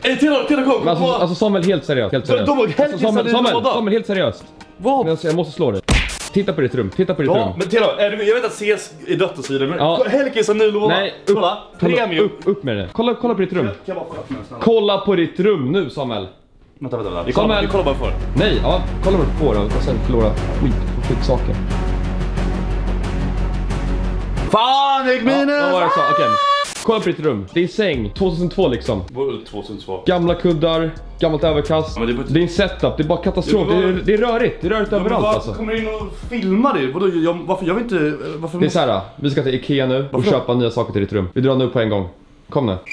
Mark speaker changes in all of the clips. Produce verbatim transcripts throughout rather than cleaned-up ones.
Speaker 1: Ey, Theodor, Theodor, kom!
Speaker 2: Alltså, alltså Samuel, helt seriöst. Helt seriöst.
Speaker 1: De var helt
Speaker 2: alltså, Samuel, Samuel,
Speaker 1: Samuel,
Speaker 2: Samuel, helt seriöst.
Speaker 1: Vad?
Speaker 2: Jag, jag måste slå dig. Titta på ditt rum, titta på ditt
Speaker 1: Ja,
Speaker 2: rum.
Speaker 1: men Theodor, är du, jag vet att C S är dött och så vidare, men
Speaker 2: ja.
Speaker 1: Helkis har nu lovat.
Speaker 2: Nej, upp,
Speaker 1: kolla, premium.
Speaker 2: Upp, upp med det. Kolla, kolla på ditt rum.
Speaker 1: Kan jag bara få öppna den snabbt?
Speaker 2: Kolla på ditt rum nu, Samuel.
Speaker 1: Vänta, vänta, vänta. Vi kollar,
Speaker 2: Samuel.
Speaker 1: vi kollar bara för.
Speaker 2: Nej, ja, kolla vad du får då. Och sen förlora skit på skitsaker.
Speaker 1: Fan, jag minus!
Speaker 2: Ja, vad var det jag sa? Okej. Kolla på ditt rum. Det är säng, tjugohundratvå liksom.
Speaker 1: tjugohundratvå.
Speaker 2: Gamla kuddar, gammalt överkast.
Speaker 1: Ja, det är bara-
Speaker 2: det är en setup, det är bara katastrof.
Speaker 1: Det är
Speaker 2: Det,
Speaker 1: bara-
Speaker 2: är, det är rörigt, det är rörigt överallt
Speaker 1: Varför
Speaker 2: alltså.
Speaker 1: kommer du in och filmar det? Vadå, jag, varför? Jag vill inte... Varför
Speaker 2: Det är så här, vi ska till Ikea nu och
Speaker 1: Varför?
Speaker 2: köpa nya saker till ditt rum. Vi drar nu på en gång. Kom nu.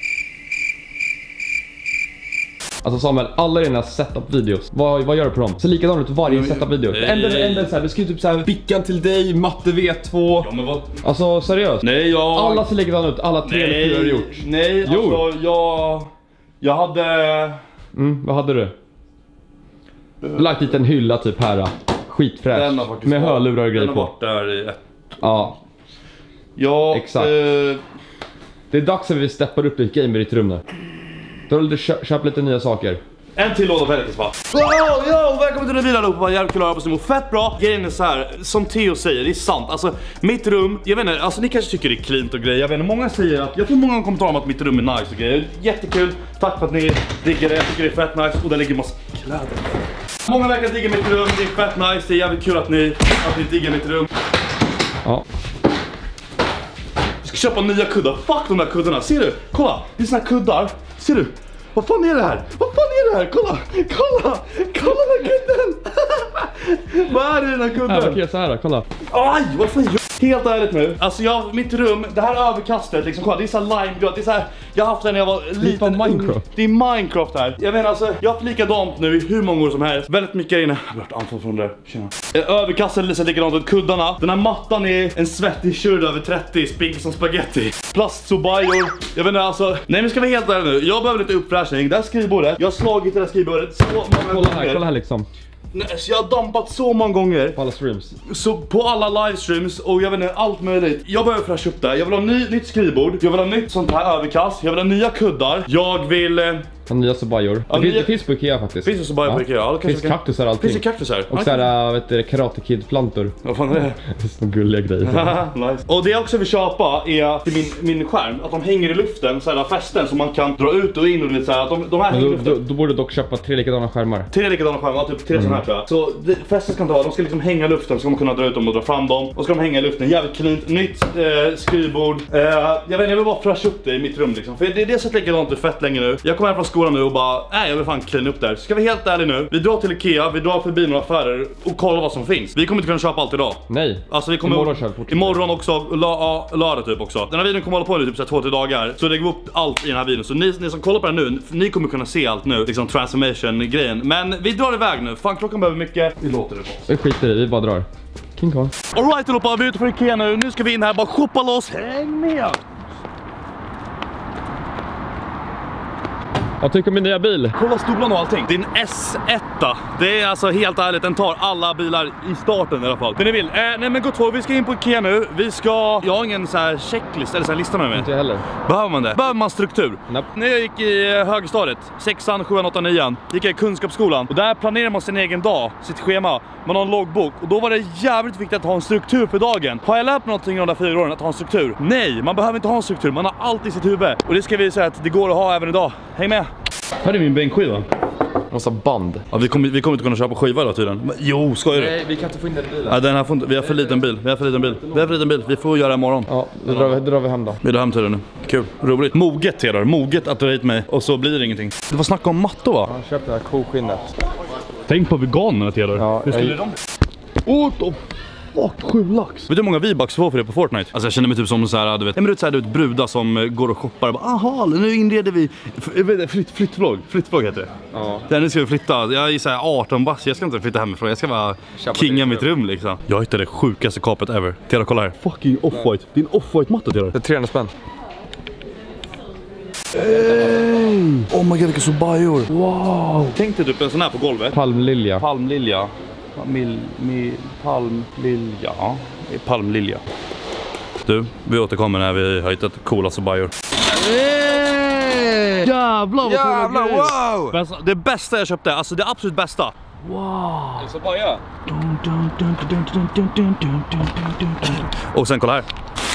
Speaker 2: Alltså Samuel, alla dina setup-videos, vad, vad gör du på dem? Så likadant ut varje
Speaker 1: Men-
Speaker 2: setup-video.
Speaker 1: Nej.
Speaker 2: Enda enda är så här, du skriver typ så här Bickan till dig, matte V två.
Speaker 1: Ja, men vad?
Speaker 2: Alltså seriöst.
Speaker 1: Nej, jag...
Speaker 2: Alla ser likadant ut, alla tre eller fyra har du gjort.
Speaker 1: Nej,
Speaker 2: Jo.
Speaker 1: alltså jag... Jag hade...
Speaker 2: Mm, vad hade du? Du har lagt dit en hylla typ här. Skitfräsch.
Speaker 1: Den har faktiskt
Speaker 2: med
Speaker 1: varit-
Speaker 2: hörlurar och grejer
Speaker 1: Den har
Speaker 2: på.
Speaker 1: varit där i ett...
Speaker 2: Ja,
Speaker 1: Ja,
Speaker 2: Exakt.
Speaker 1: Eh,
Speaker 2: det är dags att vi steppar upp ditt game i ditt rum nu. Då vill du kö köpa lite nya saker.
Speaker 1: en till låda på Helkis, va? Wow, yo, välkommen till den bilen allihopa. Jävligt kul att höra på Simon. Fett bra. Grejen är så här, som Theo säger, det är sant. Alltså, mitt rum, jag vet inte, alltså ni kanske tycker det är cleant och grejer. Jag vet inte, många säger att, jag får många kommentarer om att mitt rum är nice och grejer. Jättekul, tack för att ni diggar det. Jag tycker det är fett nice och där ligger massa kläder. Många verkar digga mitt rum, det är fett nice. Det är jävligt kul att ni, att ni diggar mitt rum.
Speaker 2: Ja.
Speaker 1: Jag ska köpa nya kuddar. Fuck de där kuddarna. Ser du? Kolla. Det är såna här kuddar. Ser du? Vad fan är det här? Vad fan är det här? Kolla. Kolla. Kolla den här kudden. Vad är det den här
Speaker 2: Här,
Speaker 1: kudden?
Speaker 2: okej, så här då, kolla.
Speaker 1: Aj, vad fan gör jag? Helt ärligt nu. Alltså jag, mitt rum, det här överkastet liksom, kolla, det är så här limegrön. Det är så här, jag har haft det när jag var liten.
Speaker 2: fan Minecraft.
Speaker 1: Det är Minecraft här. Jag menar alltså, jag har haft likadant nu i hur många år som helst. Väldigt mycket här inne. Jag har varit anfall från det. Tjena. Överkastet är så likadant ut. Kuddarna. Den här mattan är en svettig tjurd över trettio. Spink som spaghetti. Plastsobajor. Jag vet inte alltså. Nej men ska vi helt ärligt nu. Jag behöver lite uppfräschning. Det här skrivbordet. Jag har slagit det här skrivbordet så många
Speaker 2: Kolla
Speaker 1: gånger.
Speaker 2: här, kolla här liksom.
Speaker 1: Nej, så jag har dampat så många gånger.
Speaker 2: På alla streams.
Speaker 1: Så på alla livestreams och jag vet inte, allt möjligt. Jag behöver fräscha upp det. Jag vill ha ny, nytt skrivbord. Jag vill ha nytt sånt här överkast. Jag vill ha nya kuddar. Jag vill... Eh,
Speaker 2: Och nya sobajor.
Speaker 1: Ja,
Speaker 2: det, finns,
Speaker 1: nya-
Speaker 2: det finns på Ikea faktiskt.
Speaker 1: finns det så bara på Ikea? Ja, då
Speaker 2: Det finns
Speaker 1: kanske vi kan-
Speaker 2: kaktusar och allting.
Speaker 1: Finns det kaktusar?
Speaker 2: Och såhär, vet du, Karate Kid-plantor.
Speaker 1: Vad fan är det?
Speaker 2: Det är så gulliga grejer.
Speaker 1: Nice. Och det jag också vill köpa är till min, min skärm. Att de hänger i luften, såhär fästen som man kan dra ut och in och lite såhär. Att de, de här
Speaker 2: Men
Speaker 1: hänger i
Speaker 2: då,
Speaker 1: luften.
Speaker 2: då, då borde du dock köpa tre likadana skärmar.
Speaker 1: Tre likadana skärmar, typ tre sådana här tror jag. Så det, fästen ska inte vara, de ska liksom hänga i luften så ska man kunna dra ut dem och dra fram dem. Och ska de hänga i luften, jävligt cleant, nytt eh, skrivbord. Eh, jag vet inte, jag vill bara fräscha upp det i mitt rum liksom. För det, det har sett likadant ut fett länge nu. Jag kommer här från skolan nu och bara, nej jag vill fan clean upp där. Så ska vi helt ärlig nu, vi drar till Ikea, vi drar förbi några affärer och kollar vad som finns. Vi kommer inte kunna köpa allt idag.
Speaker 2: Nej.
Speaker 1: Alltså vi kommer
Speaker 2: Imorgon kör vi fort.
Speaker 1: imorgon också, la, ja, lördag typ också. Den här videon kommer hålla på nu typ så här två till dagar. Så lägger vi upp allt i den här videon. Så ni, ni som kollar på den nu, ni kommer kunna se allt nu. Liksom transformation-grejen. Men vi drar iväg nu. Fan klockan behöver mycket. Vi låter det vara.
Speaker 2: Vi skiter i, vi bara drar. King Kong.
Speaker 1: Alright allihopa, vi är ute på Ikea nu. Nu ska vi in här, bara shoppa loss. Häng med!
Speaker 2: Jag tycker min nya bil.
Speaker 1: Kolla stolarna och allting. Det är en S ett. Det är alltså helt ärligt, den tar alla bilar i starten i alla fall. Det ni vill. Eh, nej men gott folk, vi ska in på Ikea nu. Vi ska... Jag har ingen så här checklist eller så här lista med mig.
Speaker 2: Inte jag heller.
Speaker 1: Behöver man det? Behöver man struktur?
Speaker 2: Nope.
Speaker 1: När jag gick i högstadiet, sexan, sjuan, åttan, nian, gick jag i kunskapsskolan. Och där planerar man sin egen dag, sitt schema. Man har en loggbok. Och då var det jävligt viktigt att ha en struktur för dagen. Har jag lärt mig någonting de där fyra åren att ha en struktur? Nej, man behöver inte ha en struktur. Man har allt i sitt huvud. Och det ska vi säga att det går att ha även idag. Häng med! Här är min bänkskiva.
Speaker 2: Massa band.
Speaker 1: Ja, vi kommer, vi kommer inte kunna köpa skiva hela tiden. Men, jo, skojar du?
Speaker 2: Nej, vi kan inte få in den i bilen.
Speaker 1: Ja, den här får inte, vi har för liten bil. Vi har för liten bil. Vi har för liten bil. Vi får göra det imorgon.
Speaker 2: Ja, då drar vi, då drar vi hem då.
Speaker 1: Vi drar hem till det nu. Kul. Roligt. Moget, Theodor. Moget att du har hit mig. Och så blir det ingenting. Det var snack om mattor, va?
Speaker 2: Han köpte det här koskinnet.
Speaker 1: Tänk på veganerna, Theodor.
Speaker 2: Ja,
Speaker 1: Hur skulle
Speaker 2: jag-
Speaker 1: de... Åh, oh, fuck, sju lax. Vet du hur många V-bucks får för det på Fortnite? Alltså jag känner mig typ som så här, du vet, en minut så här, du vet, brudar som eh, går och shoppar och bara, aha, nu inreder vi f- flytt, flyttvlogg, flyttvlogg heter det.
Speaker 2: Ja.
Speaker 1: Där nu ska vi flytta, jag är så här arton bast, jag ska inte flytta hemifrån, jag ska bara
Speaker 2: Köpa
Speaker 1: kinga
Speaker 2: ditt
Speaker 1: mitt rum liksom. Jag hittade det sjukaste kapet ever. Theodor, kolla här. Fucking off-white, det är en off-white matta, Theodor.
Speaker 2: Det är trehundra spänn.
Speaker 1: Hey! Oh my god, vilka sobajor. Wow. Tänk dig typ en sån här på golvet.
Speaker 2: Palmlilja.
Speaker 1: Palmlilja. Mil, mil, palmlilja. Ja, det är palmlilja. Du, vi återkommer när vi har hittat coola sobajor. Hey! jävlar vad
Speaker 2: Jävlar,
Speaker 1: coola grejer.
Speaker 2: wow!
Speaker 1: Men alltså, det bästa jag köpte, alltså det absolut bästa.
Speaker 2: Wow. Det är så baja.
Speaker 1: Och sen kolla här.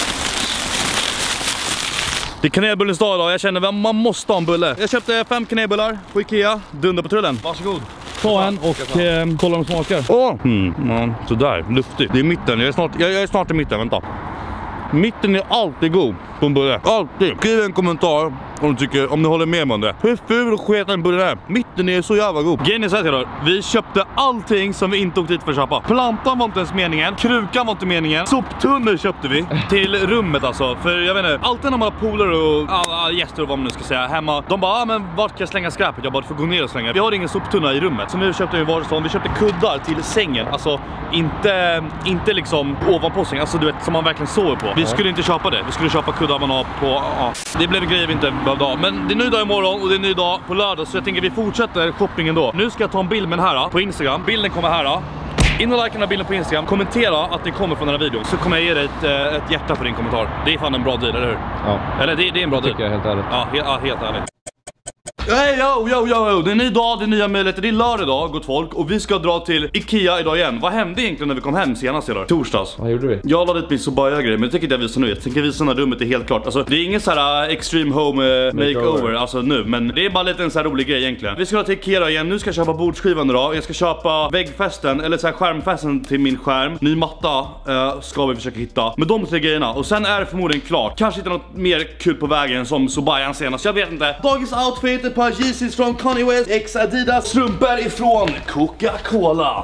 Speaker 1: Det är kanelbullens dag idag. Jag känner att man måste ha en bulle. Jag köpte fem kanelbullar på Ikea. Dunder på trullen.
Speaker 2: Varsågod.
Speaker 1: Ta en och eh, kolla om de smakar. Åh! Mm, ja, sådär, luftigt. Det är mitten. Jag är snart, jag, jag är snart i mitten, vänta. Mitten är alltid god på en bulle. Alltid. Skriv en kommentar om du tycker, om ni håller med mig om det. Hur ful och sket en bulle är. Mitten är så jävla god. Grejen är så här då. Vi köpte allting som vi inte åkte dit för att köpa. Plantan var inte ens meningen. Krukan var inte meningen. Soptunnor köpte vi till rummet alltså. För jag vet inte, alltid när man har polare och alla gäster och vad man nu ska säga hemma. De bara, ah, men vart kan jag slänga skräpet? Jag bara, du får gå ner och slänga. Vi har ingen soptunna i rummet. Så nu köpte vi vardagsdagen. Vi köpte kuddar till sängen. Alltså inte, inte liksom ovanpå sängen. Alltså du vet, som man verkligen sover på. Vi skulle inte köpa det. Vi skulle köpa kuddar man har på, ja. Det blev grejer vi inte dag. Men det är ny dag imorgon och det är ny dag på lördag. Så jag tänker vi fortsätter shoppingen då. Nu ska jag ta en bild med den här på Instagram. Bilden kommer här. In och like den här bilden på Instagram. Kommentera att det kommer från den här videon. Så kommer jag ge dig ett, ett hjärta för din kommentar. Det är fan en bra deal, eller hur?
Speaker 2: Ja.
Speaker 1: Eller det, det är en bra deal.
Speaker 2: Tycker jag helt ärligt.
Speaker 1: Ja, he ja, helt ärligt. Hey, yo, yo, yo, yo. Det är en ny dag, det är nya möjligheter. Det är lördag idag, gott folk. Och vi ska dra till Ikea idag igen. Vad hände egentligen när vi kom hem senast idag? Torsdags.
Speaker 2: Vad gjorde vi?
Speaker 1: Jag la dit min Sobaya-grej, men jag tänker inte jag visa nu. Jag tänker visa när rummet är helt klart. Alltså, det är ingen så här uh, extreme home uh, makeover, makeover. Alltså nu. Men det är bara lite en så här rolig grej egentligen. Vi ska dra till Ikea igen. Nu ska jag köpa bordsskivan idag. Jag ska köpa väggfästen, eller så här skärmfästen till min skärm. Ny matta uh, ska vi försöka hitta. Med de tre grejerna. Och sen är det förmodligen klart. Kanske inte något mer kul på vägen som Sobayan senast. Jag vet inte. Dagens outfit, ett par Yeezys från Kanye West, X Adidas, strumpor ifrån Coca-Cola.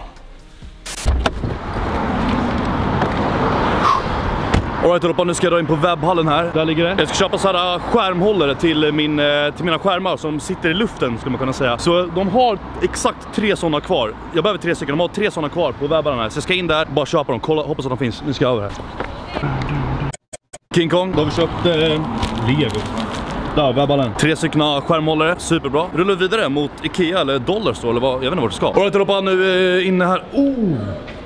Speaker 1: Alright Europa, nu ska jag dra in på webbhallen här. Där ligger det. Jag ska köpa så här skärmhållare till, min, till mina skärmar som sitter i luften skulle man kunna säga. Så de har exakt tre sådana kvar. Jag behöver tre stycken, de har tre sådana kvar på webbhallen här. Så jag ska in där, bara köpa dem, kolla, hoppas att de finns. Nu ska jag över här. King Kong, då har vi köpt eh, Lego. Där, webbhallen. Tre stycken skärmhållare, superbra. Rullar vidare mot Ikea eller Dollar Store eller vad, jag vet inte vart det ska. Alright Europa, nu är inne här. Oh!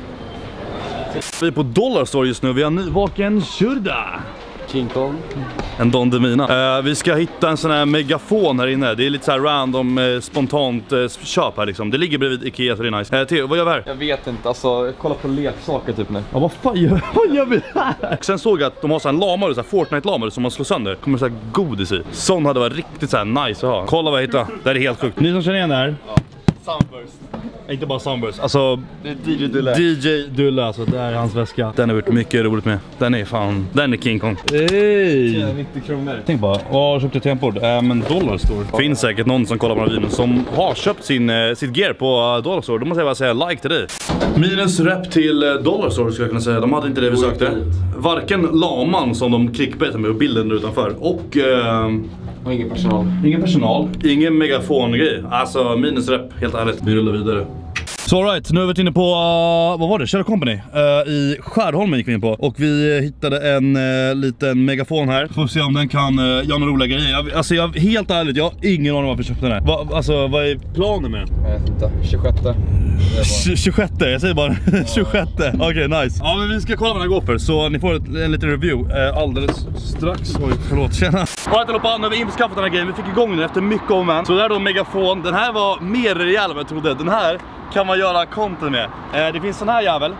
Speaker 1: Vi är på Dollar Store just nu, vi har nyvaken Shurda.
Speaker 2: King Kong.
Speaker 1: En Don Demina. Uh, vi ska hitta en sån här megafon här inne. Det är lite så här random, uh, spontant uh, köp här liksom. Det ligger bredvid Ikea så det är nice. Uh, Theo, vad gör vi här?
Speaker 2: Jag vet inte, alltså kolla på leksaker typ nu.
Speaker 1: Ja, vad fan gör, vad gör vi här? Sen såg jag att de har så här lamor, så här Fortnite-lamor som man slår sönder. Kommer så här godis i. Sån hade varit riktigt så här nice att ha. Kolla vad jag hittade. Det här är helt sjukt. Ni som känner igen det här?
Speaker 2: Ja. Sunburst.
Speaker 1: Inte bara Sunburst, alltså
Speaker 2: det är D J Dulle.
Speaker 1: D J Dulle, alltså det här är hans väska. Den har varit mycket roligt med. Den är fan, den är King Kong. Hej!
Speaker 2: nittio kronor.
Speaker 1: Tänk bara, åh, jag köpte tempord. Äh, men Dollar Store. Ja. Finns säkert någon som kollar på den här videon som har köpt sin, eh, sitt gear på uh, Dollar Store. Då måste jag bara säga like till dig. Minus rep till uh, Dollar Store ska jag kunna säga. De hade inte det vi sökte. Varken laman som de clickbaitar med på bilden där utanför. Och... Uh,
Speaker 2: Och ingen personal.
Speaker 1: Ingen personal. Ingen megafongrej. Alltså minus rep, helt ärligt. Vi rullar vidare. Så alright, nu har vi varit inne på, uh, vad var det? Share Company uh, i Skärholmen gick vi in på. Och vi hittade en uh, liten megafon här. Får se om den kan uh, göra några roliga grejer. Jag, alltså jag, helt ärligt, jag har ingen aning varför jag köpte den här. Va, alltså vad är planen med den?
Speaker 2: Jag vet inte, tjugosjätte.
Speaker 1: tjugosjätte, jag säger bara tjugosjätte. Okej, okay, nice. Ja, men vi ska kolla vad den går för. Så ni får ett, en liten review uh, alldeles strax. Oj, förlåt, tjena. Alright allihopa, nu har vi inskaffat den här grejen. Vi fick igång den efter mycket om en. Så det här är då en megafon. Den här var mer rejäl än vad jag trodde. Den här kan man göra content med. Eh, det finns sån här jävel.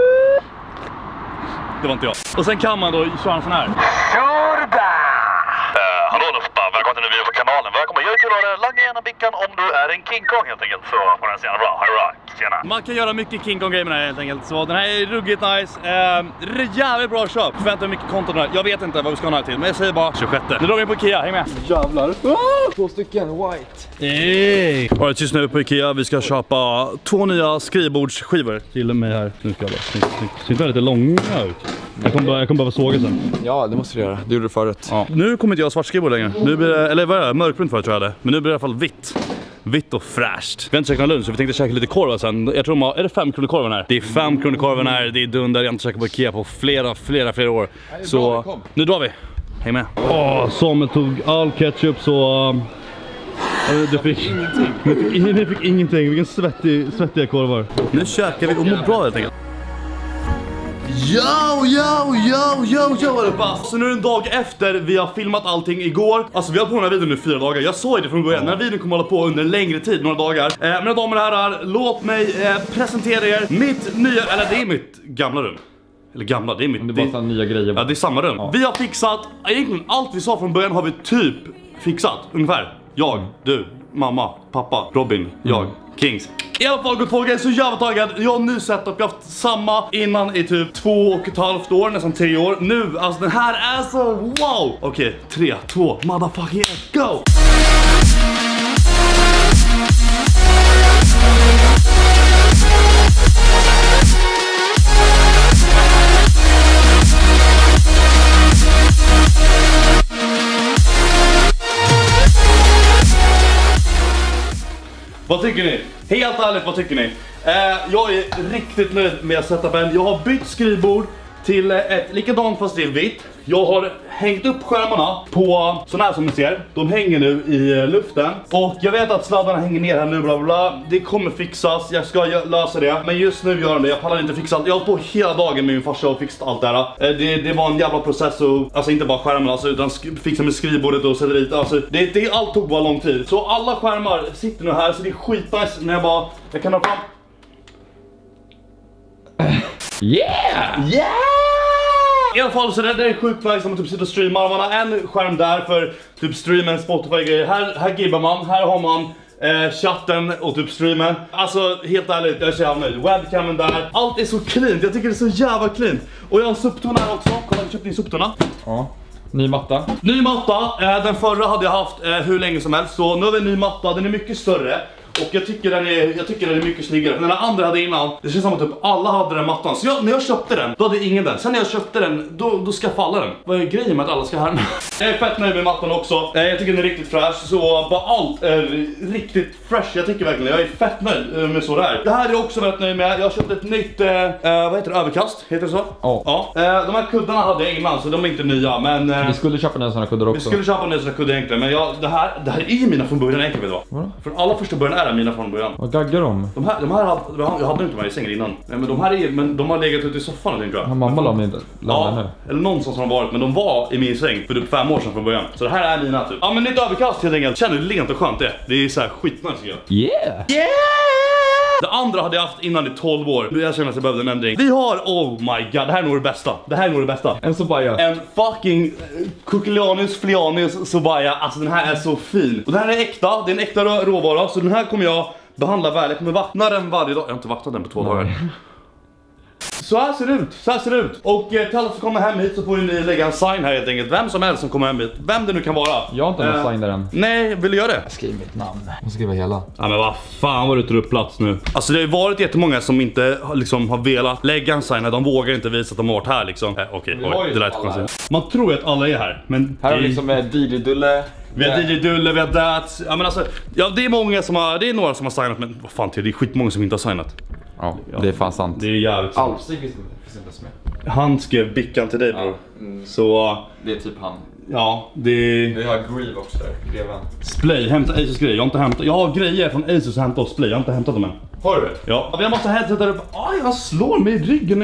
Speaker 1: Det var inte jag. Och sen kan man då köra en sån här. Shurda! Uh, hallå allihopa, välkommen till en video på kanalen. Välkommen, jag är kul att ha langa gärna bickan om du är en King Kong helt enkelt. Så får den se bra, hurra, tjena. Man kan göra mycket King Kong grejer med den här helt enkelt. Så den här är ruggigt nice. Uh, jävligt bra köp. Förväntar mig mycket content här. Jag vet inte vad vi ska ha den här till, men jag säger bara tjugosjätte. Nu drar vi på Ikea, häng med.
Speaker 2: Jävlar. Oh! Två stycken, white.
Speaker 1: Hey. Alright, just nu på Ikea. Vi ska köpa två nya skrivbordsskivor till mig här. Nu ska jag bara snyggt, snyggt. Det ser lite långa ut. Jag kommer bara, jag kommer bara såga sen.
Speaker 2: Ja, det måste du göra. Det gjorde du förut.
Speaker 1: Ja. Nu kommer inte jag svart skrivbord längre. Nu blir det, eller vad är det? Mörkbrunt förut tror jag det. Men nu blir det i alla fall vitt. Vitt och fräscht. Vi har inte käkat lunch så vi tänkte käka lite korv sen. Jag tror man, är det fem kronor korven här? Det är fem kronor korven här. Det är dunder. Jag har inte käkat på Ikea på flera, flera, flera år. Så bra, nu drar vi. Häng med. Åh, Samuel tog all ketchup så... Uh, du fick ingenting. Ni fick, ni fick ingenting. Vilken svettig, svettiga korvar. Nu käkar vi och mår bra helt enkelt. Yo, yo, yo, yo, yo allihopa. Så nu är det en dag efter vi har filmat allting igår. Alltså vi har på den här videon nu fyra dagar. Jag såg det från början, den här videon kommer hålla på under en längre tid, några dagar. eh, Mina damer och herrar, låt mig eh, presentera er mitt nya, eller det är mitt gamla rum. Eller gamla, det är mitt.
Speaker 2: Det är bara det, nya grejer.
Speaker 1: Ja, det är samma rum. Ja. Vi har fixat, egentligen allt vi sa från början har vi typ fixat, ungefär. Jag, du, mamma, pappa, Robin, mm. jag, Kings. I alla fall, gott folk, jag är så jävla taggad. Jag har nu sett att jag har haft samma innan i typ två och ett halvt år, nästan tre år. Nu, alltså den här är så wow. Okej, okay, tre, två, motherfucking ett, go! Vad tycker ni? Helt ärligt, vad tycker ni? Eh, jag är riktigt nöjd med setupen. Jag har bytt skrivbord till ett likadant fast det är vitt. Jag har hängt upp skärmarna på sån här som ni ser. De hänger nu i luften. Och jag vet att sladdarna hänger ner här nu, bla bla bla. Det kommer fixas, jag ska lösa det. Men just nu gör de det, jag pallar inte fixa allt. Jag har hållit på hela dagen med min farsa och fixat allt det här. Det, det var en jävla process, och, alltså inte bara skärmarna, alltså, utan fixa med skrivbordet och sätta dit. Alltså, det, det, allt tog bara lång tid. Så alla skärmar sitter nu här, så det är skitnice när jag bara, jag kan ha fram.
Speaker 2: Yeah!
Speaker 1: Yeah! I alla fall så det, det är sjukt nice som man typ sitter och streamar. Man har en skärm där för typ streamen, Spotify-grejer. Här, här gibbar man, här har man eh, chatten och typ streamen. Alltså helt ärligt, jag är så jävla nöjd. Webcamen där, allt är så clean. Jag tycker det är så jävla clean. Och jag har en supptunna här också. Kolla, jag köpte en supptunna.
Speaker 2: Ja. Ny matta.
Speaker 1: Ny matta, eh, den förra hade jag haft eh, hur länge som helst. Så nu har vi en ny matta, den är mycket större. Och jag tycker den är, jag tycker den är mycket snyggare. För den andra hade innan, det känns som att typ alla hade den mattan. Så jag, när jag köpte den, då hade ingen den. Sen när jag köpte den, då, då ska falla den. Vad är grejen med att alla ska ha den? Jag är fett nöjd med mattan också. Jag tycker den är riktigt fräsch. Så bara allt är riktigt fresh. Jag tycker verkligen, jag är fett nöjd med så där. Det här är jag också väldigt nöjd med. Jag har köpt ett nytt, eh, vad heter det, överkast? Heter det så?
Speaker 2: Oh.
Speaker 1: Ja. Eh, de här kuddarna hade jag innan, så de är inte nya. Men eh,
Speaker 2: vi skulle köpa nya sådana kuddar också.
Speaker 1: Vi skulle köpa nya sådana kuddar egentligen. Men jag, det, här, det här är ju mina från början egentligen, vet du vad? Från alla första början är det mina från början.
Speaker 2: Vad gaggar de?
Speaker 1: De här, de här hade, jag hade inte med i sängen innan. Nej, men de här är, men de har legat ute i soffan, tror jag.
Speaker 2: Har mamma la mig
Speaker 1: ja,
Speaker 2: nu?
Speaker 1: Eller någonstans har de varit, men de var i min säng för typ fem år sedan från början. Så det här är mina typ. Ja, men nytt överkast helt enkelt. Känner du lent och skönt det? Det är så här skitnice tycker jag.
Speaker 2: Yeah!
Speaker 1: Yeah! Det andra hade jag haft innan i tolv år. Jag känner att jag behövde en ändring. Vi har, oh my god, det här är nog det bästa. Det här är nog det bästa.
Speaker 2: En sobaya.
Speaker 1: En fucking Coquelianus Flianus sobaya. Alltså den här är så fin. Och den här är äkta, det är en äkta råvara. Så den här kommer jag behandla väl. Jag kommer vattna den varje dag. Jag har inte vattnat den på två dagar. Så här ser det ut, så här ser det ut. Och eh, till alla som kommer hem hit så får ni lägga en sign här helt enkelt. Vem som helst som kommer hem hit, vem det nu kan vara.
Speaker 2: Jag har inte någon
Speaker 1: eh,
Speaker 2: sign där än.
Speaker 1: Nej, vill du göra det?
Speaker 2: Jag skriver mitt namn. Jag skriver hela.
Speaker 1: Ja men vad fan var du tar upp plats nu. Alltså det har varit jättemånga som inte liksom har velat lägga en sign. De vågar inte visa att de har varit här liksom. eh, Okej, okay, det lät konstigt. Man tror ju att alla är här, men
Speaker 2: här är det liksom med D J Dulle.
Speaker 1: Vi har D J Dulle, vi har Dats. Ja men alltså, ja det är många som har, det är några som har signat, men vad fan till, det är skitmånga som inte har signat.
Speaker 2: Ja, ja, det är fan sant.
Speaker 1: Det är jävligt sant.
Speaker 2: Alvstig finns inte med. Han
Speaker 1: skrev bickan till dig, bror. Ja, mm. Så
Speaker 2: det är typ han.
Speaker 1: Ja, det...
Speaker 2: Vi har Grieve också där, greven.
Speaker 1: Splay, hämta Asus grejer. Jag har inte hämtat... Jag har grejer från Asus och hämta och Splay. Jag har inte hämtat dem än.
Speaker 2: Har du det?
Speaker 1: Ja. Jag måste headsetar upp. Aj, jag slår mig i ryggen.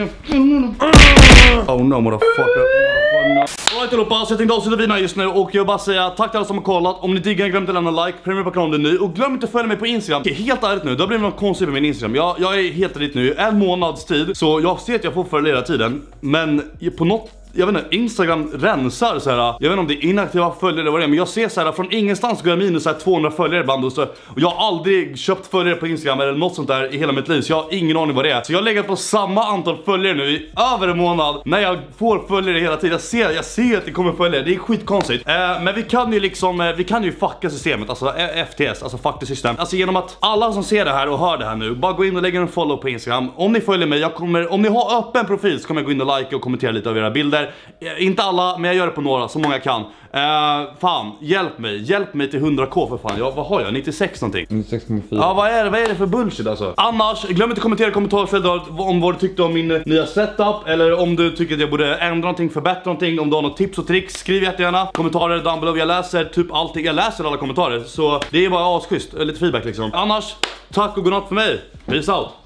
Speaker 1: Oh no, motherfucker. Alright allihopa, så jag tänkte avsluta videon just nu. Och jag vill bara säga tack till alla som har kollat. Om ni diggar, glöm inte att lämna like. Prenumerera på kanalen nu. Och glöm inte att följa mig på Instagram. Okay, helt ärligt nu, det har blivit något konstigt med min Instagram. Jag, jag är helt ärligt nu, en månads tid. Så jag ser att jag får följa hela tiden. Men på något... Jag vet inte, Instagram rensar så här. Jag vet inte om det är inaktiva följare eller vad det är, men jag ser så här från ingenstans går jag minus så här tvåhundra följare ibland och så. Och jag har aldrig köpt följare på Instagram eller något sånt där i hela mitt liv, så jag har ingen aning vad det är. Så jag har legat på samma antal följare nu i över en månad när jag får följare hela tiden. Jag ser, jag ser att det kommer följare, det är skitkonstigt. Eh, men vi kan ju liksom, eh, vi kan ju fucka systemet, alltså F T S, alltså fuck the system. Alltså genom att alla som ser det här och hör det här nu, bara gå in och lägga en follow på Instagram. Om ni följer mig, jag kommer, om ni har öppen profil så kommer jag gå in och like och kommentera lite av era bilder. Inte alla, men jag gör det på några, så många kan. Uh, fan, hjälp mig. Hjälp mig till hundra k för fan. Jag, vad har jag? nittiosex någonting.
Speaker 2: nittiosex komma fyra.
Speaker 1: Ja, vad är det? Vad är det för bullshit alltså? Annars, glöm inte att kommentera i kommentarsfältet om vad du tyckte om min nya setup. Eller om du tycker att jag borde ändra någonting, förbättra någonting. Om du har något tips och tricks, skriv jättegärna. Kommentarer down below. Jag läser typ allting. Jag läser alla kommentarer. Så det är bara asschysst. Lite feedback liksom. Annars, tack och godnatt för mig. Peace out.